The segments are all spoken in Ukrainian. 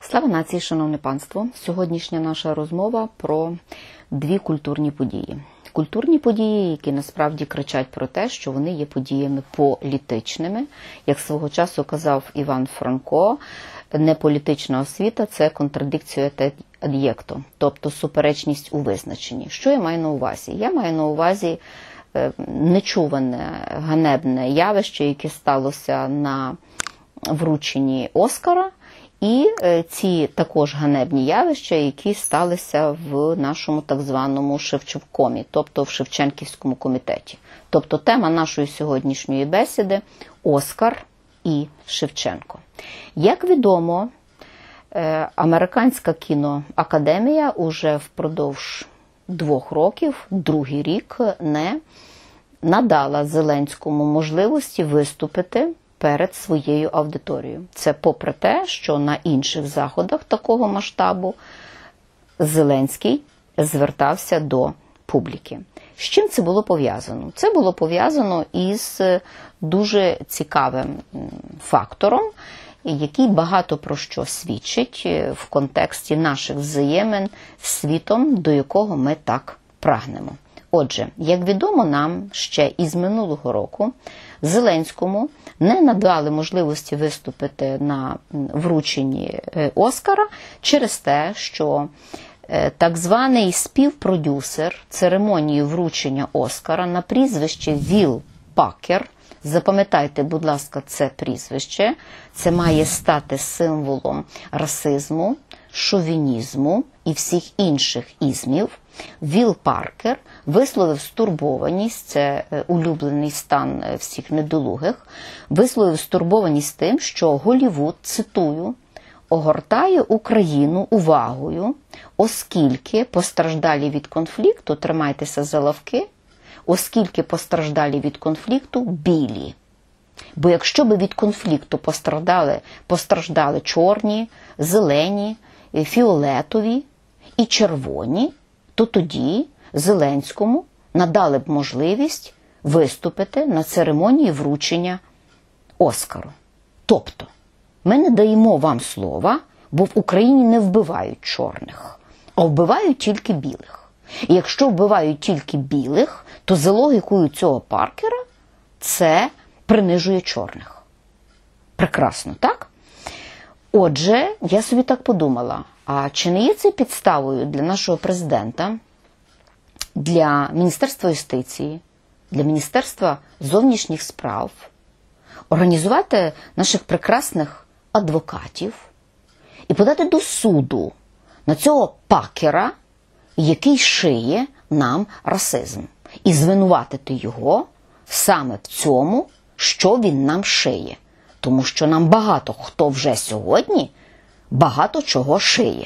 Слава нації, шановне панство! Сьогоднішня наша розмова про дві культурні події. Культурні події, які насправді кричать про те, що вони є подіями політичними. Як свого часу казав Іван Франко, неполітична освіта – це контрадикція ад'єкту, тобто суперечність у визначенні. Що я маю на увазі? Я маю на увазі нечуване, ганебне явище, яке сталося на врученні Оскара, і ці також ганебні явища, які сталися в нашому так званому Шевченкомі, тобто в Шевченківському комітеті. Тобто тема нашої сьогоднішньої бесіди – Оскар і Шевченко. Як відомо, Американська кіноакадемія уже впродовж 2 років, другий рік, не надала Зеленському можливості виступити перед своєю аудиторією. Це попри те, що на інших заходах такого масштабу Зеленський звертався до публіки. З чим це було пов'язано? Це було пов'язано із дуже цікавим фактором, який багато про що свідчить в контексті наших взаємин з світом, до якого ми так прагнемо. Отже, як відомо нам ще із минулого року, Зеленському не надали можливості виступити на врученні Оскара через те, що так званий співпродюсер церемонії вручення Оскара на прізвище Вілл Пакер, запам'ятайте, будь ласка, це прізвище, це має стати символом расизму, шовінізму і всіх інших ізмів, Вілл Паркер висловив стурбованість, це улюблений стан всіх недолугих, висловив стурбованість тим, що Голлівуд, цитую, огортає Україну увагою, оскільки постраждалі від конфлікту, тримайтеся за лавки, оскільки постраждалі від конфлікту білі. Бо якщо би від конфлікту постраждали чорні, зелені, фіолетові і червоні, то тоді Зеленському надали б можливість виступити на церемонії вручення Оскару. Тобто, ми не даємо вам слова, бо в Україні не вбивають чорних, а вбивають тільки білих. І якщо вбивають тільки білих, то за логікою цього Паркера це принижує чорних. Прекрасно, так? Отже, я собі так подумала, а чи не є це підставою для нашого президента, для Міністерства юстиції, для Міністерства зовнішніх справ організувати наших прекрасних адвокатів і подати до суду на цього Пакера, який шиє нам расизм, і звинуватити його саме в цьому, що він нам шиє. Тому що нам багато хто вже сьогодні багато чого шиє.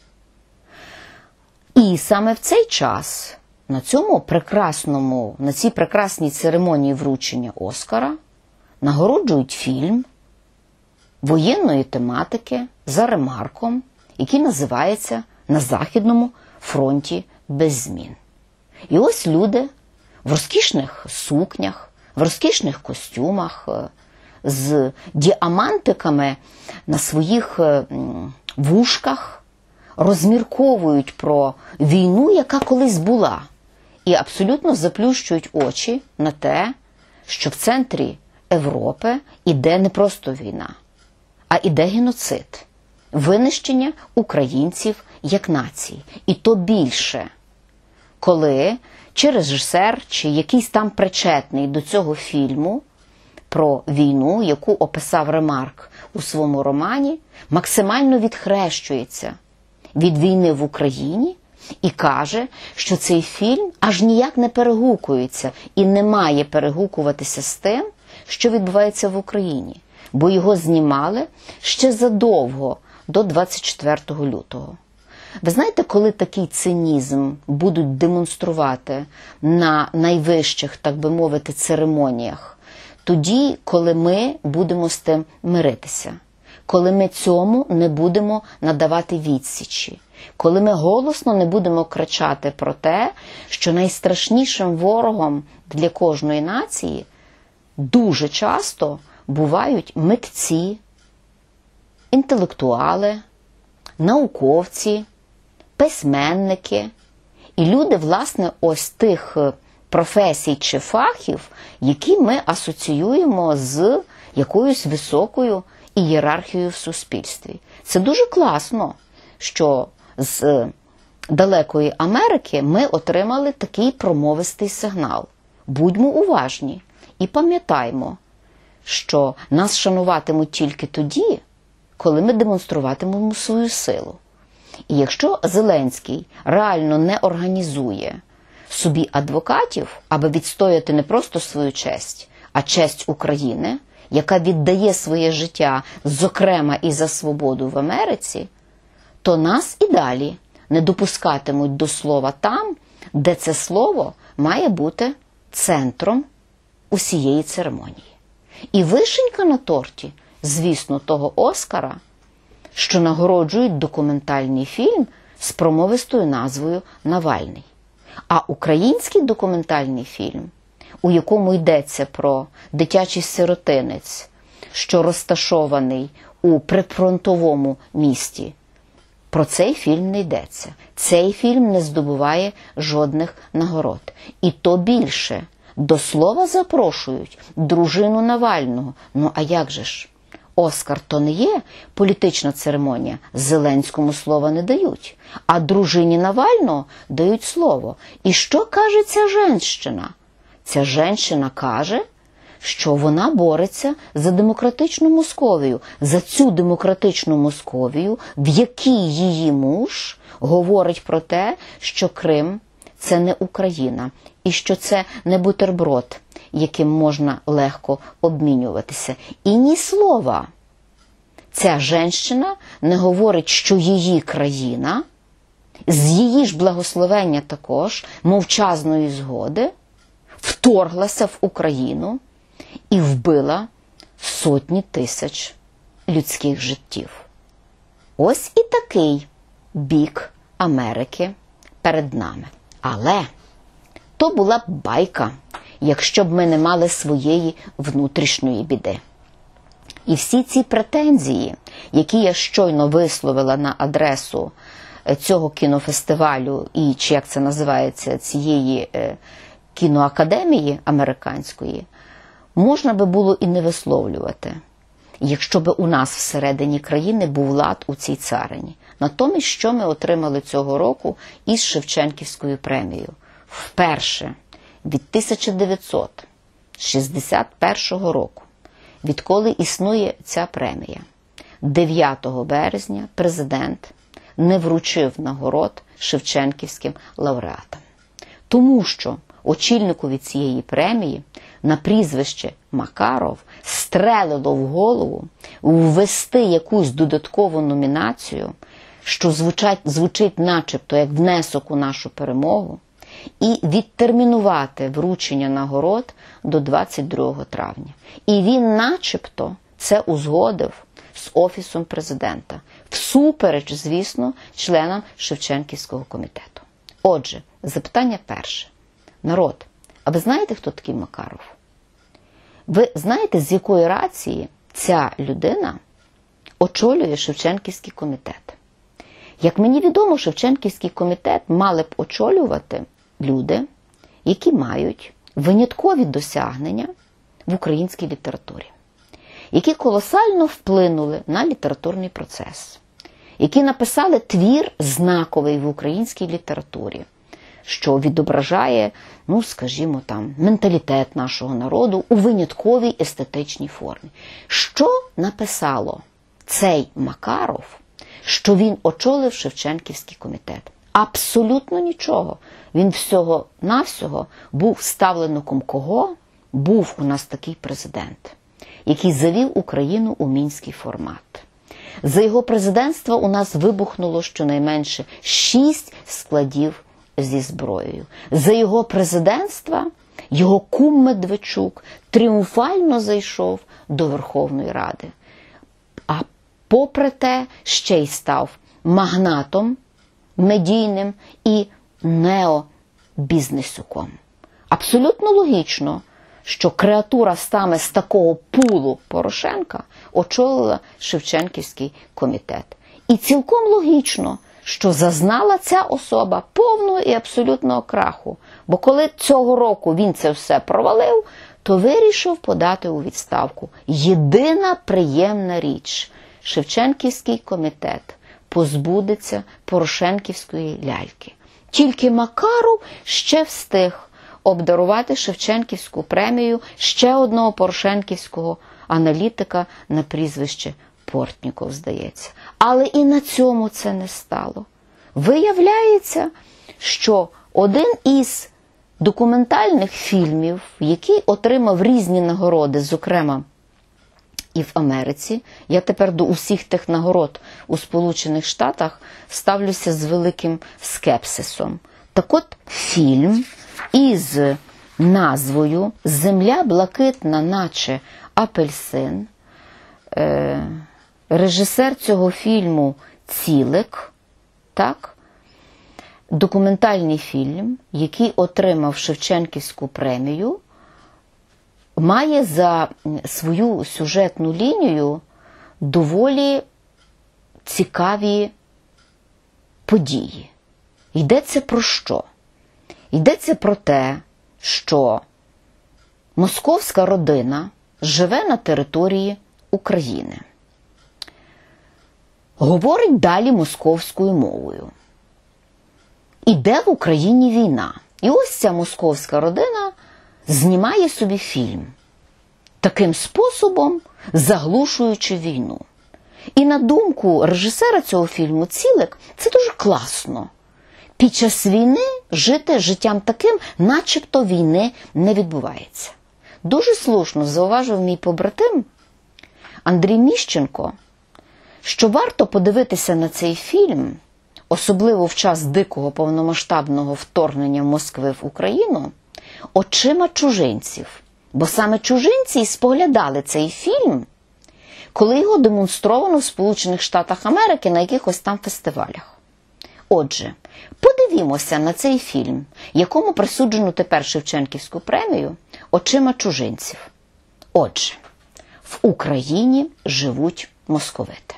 І саме в цей час на цій прекрасній церемонії вручення Оскара нагороджують фільм воєнної тематики за ремарком, який називається «На Західному фронті без змін». І ось люди в розкішних сукнях, в розкішних костюмах, з діамантиками на своїх вушках розмірковують про війну, яка колись була, і абсолютно заплющують очі на те, що в центрі Європи іде не просто війна, а іде геноцид, винищення українців як нації. І то більше, коли чи режисер, чи якийсь там причетний до цього фільму про війну, яку описав Ремарк у своєму романі, максимально відхрещується від війни в Україні і каже, що цей фільм аж ніяк не перегукується і не має перегукуватися з тим, що відбувається в Україні, бо його знімали ще задовго до 24 лютого. Ви знаєте, коли такий цинізм будуть демонструвати на найвищих, так би мовити, церемоніях? Тоді, коли ми будемо з тим миритися, коли ми цьому не будемо надавати відсічі, коли ми голосно не будемо кричати про те, що найстрашнішим ворогом для кожної нації дуже часто бувають митці, інтелектуали, науковці, письменники і люди, власне, ось тих професій чи фахів, які ми асоціюємо з якоюсь високою ієрархією в суспільстві. Це дуже класно, що з далекої Америки ми отримали такий промовистий сигнал. Будьмо уважні і пам'ятаймо, що нас шануватимуть тільки тоді, коли ми демонструватимемо свою силу. І якщо Зеленський реально не організує собі адвокатів, аби відстояти не просто свою честь, а честь України, яка віддає своє життя, зокрема і за свободу в Америці, то нас і далі не допускатимуть до слова там, де це слово має бути центром усієї церемонії. І вишенька на торті, звісно, того Оскара, що нагороджують документальний фільм з промовистою назвою «Навальний». А український документальний фільм, у якому йдеться про дитячий сиротинець, що розташований у прифронтовому місті, про цей фільм не йдеться. Цей фільм не здобуває жодних нагород. І то більше, до слова запрошують дружину Навального. Ну а як же ж? Оскар то не є політична церемонія, Зеленському слова не дають, а дружині Навального дають слово. І що каже ця жінка? Ця жінка каже, що вона бореться за демократичну Московію, за цю демократичну Московію, в якій її муж говорить про те, що Крим – це не Україна, і що це не бутерброд, яким можна легко обмінюватися. І ні слова ця жінка не говорить, що її країна, з її ж благословення також, мовчазної згоди, вторглася в Україну і вбила сотні тисяч людських життів. Ось і такий бік Америки перед нами. Але то була б байка, якщо б ми не мали своєї внутрішньої біди. І всі ці претензії, які я щойно висловила на адресу цього кінофестивалю і, чи як це називається, цієї кіноакадемії американської, можна би було і не висловлювати, якщо би у нас всередині країни був лад у цій царині. Натомість, що ми отримали цього року із Шевченківською премією? Вперше від 1961 року, відколи існує ця премія, 9 березня президент не вручив нагород шевченківським лауреатам. Тому що очільникові цієї премії на прізвище Макаров стрелило в голову ввести якусь додаткову номінацію, що звучить начебто як внесок у нашу перемогу, і відтермінувати вручення нагород до 22 травня. І він начебто це узгодив з Офісом президента, всупереч, звісно, членам Шевченківського комітету. Отже, запитання перше. Народ, а ви знаєте, хто такий Макаров? Ви знаєте, з якої рації ця людина очолює Шевченківський комітет? Як мені відомо, Шевченківський комітет мали б очолювати люди, які мають виняткові досягнення в українській літературі, які колосально вплинули на літературний процес, які написали твір знаковий в українській літературі, що відображає, ну, скажімо, там, менталітет нашого народу у винятковій естетичній формі. Що написало цей Макаров, що він очолив Шевченківський комітет? Абсолютно нічого. Він всього-навсього був ставленником кого? Був у нас такий президент, який завів Україну у мінський формат. За його президентства у нас вибухнуло щонайменше 6 складів зі зброєю. За його президентства його кум Медведчук тріумфально зайшов до Верховної Ради. А попри те, ще й став магнатом медійним і необізнесюком. Абсолютно логічно, що креатура саме з такого пулу Порошенка очолила Шевченківський комітет. І цілком логічно, що зазнала ця особа повного і абсолютного краху. Бо коли цього року він це все провалив, то вирішив подати у відставку. Єдина приємна річ – Шевченківський комітет позбудеться Порошенківської ляльки. Тільки Макаров ще встиг обдарувати Шевченківську премію ще одного порошенківського аналітика на прізвище Портніков, здається. Але і на цьому це не стало. Виявляється, що один із документальних фільмів, який отримав різні нагороди, зокрема і в Америці, я тепер до усіх тих нагород у Сполучених Штатах ставлюся з великим скепсисом. Так от фільм із назвою «Земля блакитна, наче апельсин», режисер цього фільму Цілик, так? Документальний фільм, який отримав Шевченківську премію, має за свою сюжетну лінію доволі цікаві події. Йдеться про що? Йдеться про те, що московська родина живе на території України. Говорить далі московською мовою. Іде в Україні війна. І ось ця московська родина знімає собі фільм, таким способом заглушуючи війну. І на думку режисера цього фільму Цілик, це дуже класно. Під час війни жити життям таким, начебто війни не відбувається. Дуже слушно зауважив мій побратим Андрій Міщенко, що варто подивитися на цей фільм, особливо в час дикого повномасштабного вторгнення Москви в Україну, очима чужинців. Бо саме чужинці і споглядали цей фільм, коли його демонстровано в Сполучених Штатах Америки на якихось там фестивалях. Отже, подивімося на цей фільм, якому присуджено тепер Шевченківську премію, очима чужинців. Отже, в Україні живуть московити.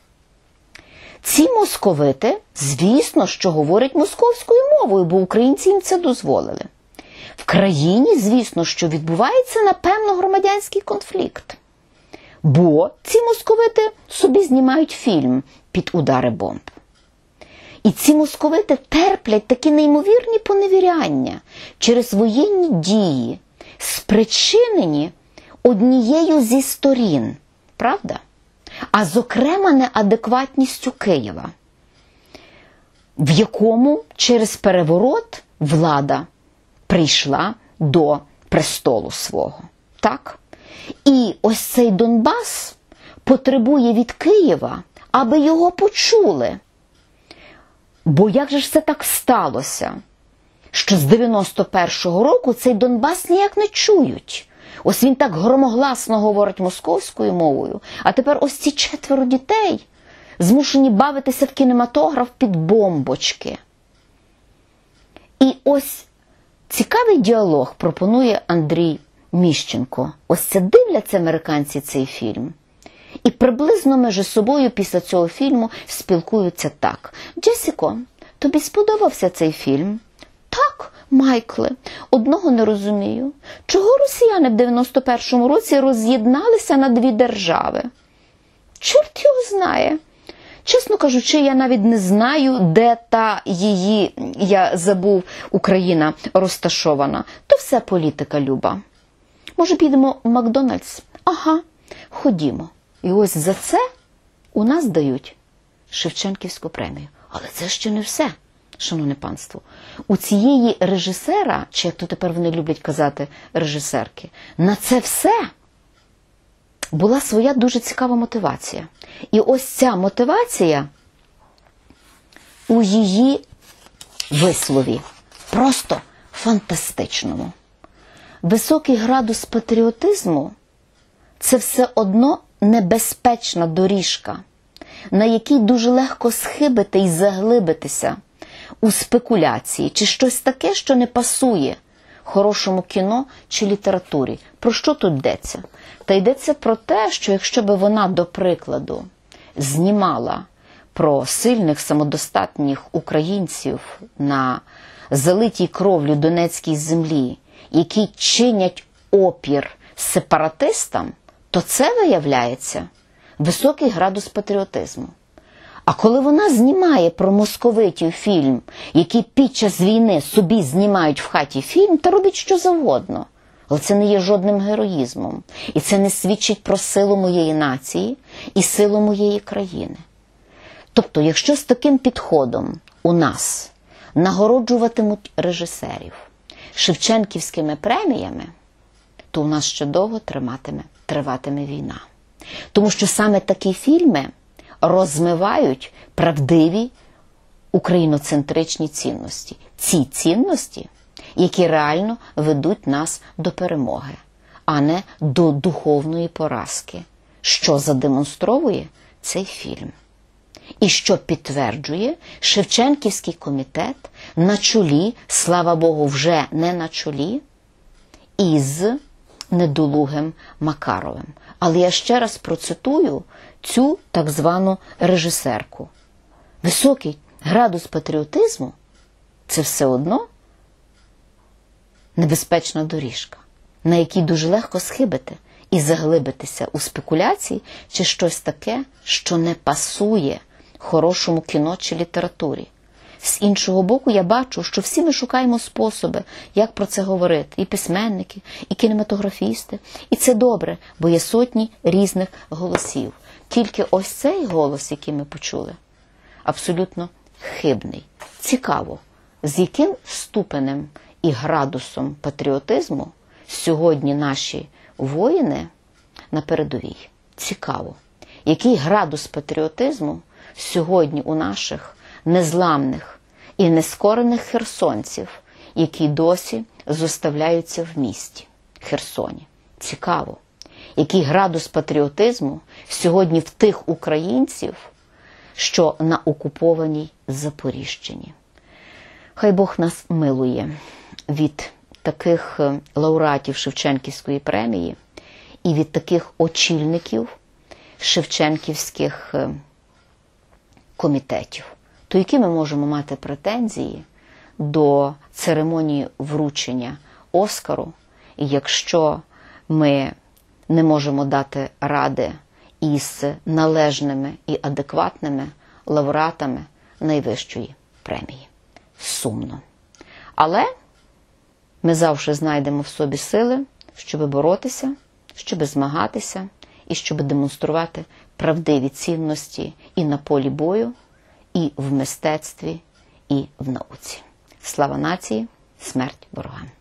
Ці московити, звісно, що говорять московською мовою, бо українці їм це дозволили. В країні, звісно, що відбувається, напевно, громадянський конфлікт. Бо ці московити собі знімають фільм під удари бомб. І ці московити терплять такі неймовірні поневіряння через воєнні дії, спричинені однією зі сторін. Правда? А зокрема неадекватністю Києва, в якому через переворот влада прийшла до престолу свого. Так? І ось цей Донбас потребує від Києва, аби його почули. Бо як же ж це так сталося, що з 91-го року цей Донбас ніяк не чують? Ось він так громогласно говорить московською мовою, а тепер ось ці 4 дітей змушені бавитися в кінематограф під бомбочки. І ось цікавий діалог пропонує Андрій Міщенко. Ось це дивляться американці цей фільм. І приблизно між собою після цього фільму спілкуються так. «Джесіко, тобі сподобався цей фільм?» «Так, Майкле, одного не розумію. Чого росіяни в 91-му році роз'єдналися на 2 держави?» «Чорт його знає. Чесно кажучи, я навіть не знаю, де та її, я забув, Україна розташована. То все політика, Люба. Може, підемо в Макдональдс?» «Ага, ходімо». І ось за це у нас дають Шевченківську премію. Але це ще не все, шановне панство. У цієї режисера, чи як то тепер вони люблять казати режисерки, на це все була своя дуже цікава мотивація. І ось ця мотивація у її вислові. Просто фантастичному. Високий градус патріотизму – це все одно небезпечна доріжка, на якій дуже легко схибити і заглибитися у спекуляції, чи щось таке, що не пасує хорошому кіно чи літературі. Про що тут йдеться? Та йдеться про те, що якщо би вона, до прикладу, знімала про сильних самодостатніх українців на залитій кров'ю Донецькій землі, які чинять опір сепаратистам, то це виявляється високий градус патріотизму. А коли вона знімає про московитів фільм, який під час війни собі знімають в хаті фільм, та робить що завгодно. Але це не є жодним героїзмом. І це не свідчить про силу моєї нації і силу моєї країни. Тобто, якщо з таким підходом у нас нагороджуватимуть режисерів шевченківськими преміями, то у нас ще довго триватиме війна. Тому що саме такі фільми розмивають правдиві україноцентричні цінності. Ці цінності, які реально ведуть нас до перемоги, а не до духовної поразки, що задемонстровує цей фільм. І що підтверджує Шевченківський комітет на чолі, слава Богу, вже не на чолі, із недолугим Макаровим. Але я ще раз процитую цю так звану режисерку. Високий градус патріотизму – це все одно небезпечна доріжка, на якій дуже легко схибити і заглибитися у спекуляції чи щось таке, що не пасує хорошому кіно чи літературі. З іншого боку, я бачу, що всі ми шукаємо способи, як про це говорити. І письменники, і кінематографісти. І це добре, бо є сотні різних голосів. Тільки ось цей голос, який ми почули, абсолютно хибний. Цікаво, з яким ступенем і градусом патріотизму сьогодні наші воїни на передовій. Цікаво, який градус патріотизму сьогодні у наших незламних і нескорених херсонців, які досі зоставляються в місті Херсоні. Цікаво, який градус патріотизму сьогодні в тих українців, що на окупованій Запоріжчині. Хай Бог нас милує від таких лауреатів Шевченківської премії і від таких очільників шевченківських комітетів. То які ми можемо мати претензії до церемонії вручення Оскару, якщо ми не можемо дати ради із належними і адекватними лауреатами найвищої премії? Сумно. Але ми завжди знайдемо в собі сили, щоб боротися, щоб змагатися і щоб демонструвати правдиві цінності і на полі бою, і в мистецтві, і в науці. Слава нації, смерть ворогам!